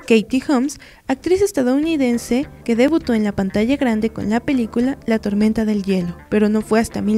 Katie Holmes, actriz estadounidense que debutó en la pantalla grande con la película La tormenta del hielo, pero no fue hasta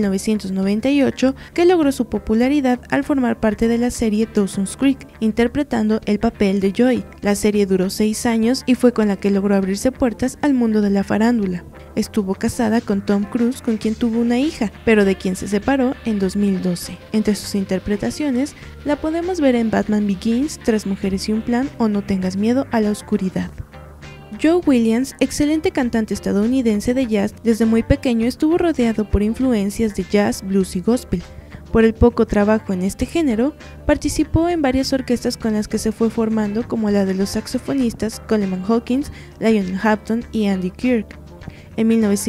1998 que logró su popularidad al formar parte de la serie Dawson's Creek, interpretando el papel de Joy. La serie duró 6 años y fue con la que logró abrirse puertas al mundo de la farándula. Estuvo casada con Tom Cruise, con quien tuvo una hija, pero de quien se separó en 2012. Entre sus interpretaciones la podemos ver en Batman Begins, Tres mujeres y un plan o No tengas miedo a la oscuridad. Joe Williams, excelente cantante estadounidense de jazz, desde muy pequeño estuvo rodeado por influencias de jazz, blues y gospel. Por el poco trabajo en este género, participó en varias orquestas con las que se fue formando, como la de los saxofonistas Coleman Hawkins, Lionel Hampton y Andy Kirk. En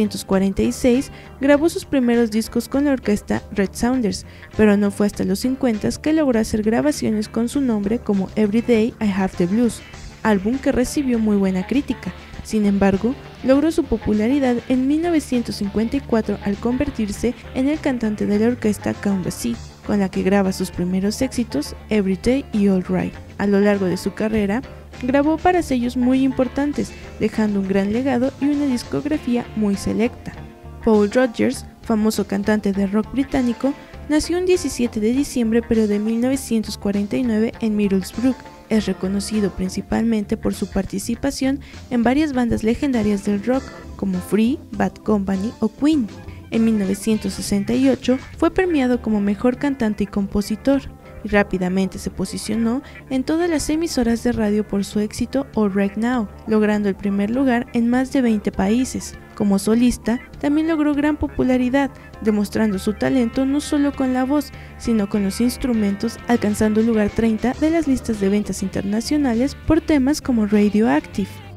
1946 grabó sus primeros discos con la orquesta Red Sounders, pero no fue hasta los 50 que logró hacer grabaciones con su nombre como Every Day I Have the Blues, álbum que recibió muy buena crítica. Sin embargo, logró su popularidad en 1954 al convertirse en el cantante de la orquesta Count Basie, con la que graba sus primeros éxitos Every Day y All Right. A lo largo de su carrera, grabó para sellos muy importantes, dejando un gran legado y una discografía muy selecta. Paul Rodgers, famoso cantante de rock británico, nació un 17 de diciembre pero de 1949 en Middlesbrough. Es reconocido principalmente por su participación en varias bandas legendarias del rock como Free, Bad Company o Queen. En 1968 fue premiado como mejor cantante y compositor, y rápidamente se posicionó en todas las emisoras de radio por su éxito All Right Now, logrando el primer lugar en más de 20 países. Como solista, también logró gran popularidad, demostrando su talento no solo con la voz, sino con los instrumentos, alcanzando el lugar 30 de las listas de ventas internacionales por temas como Radioactive.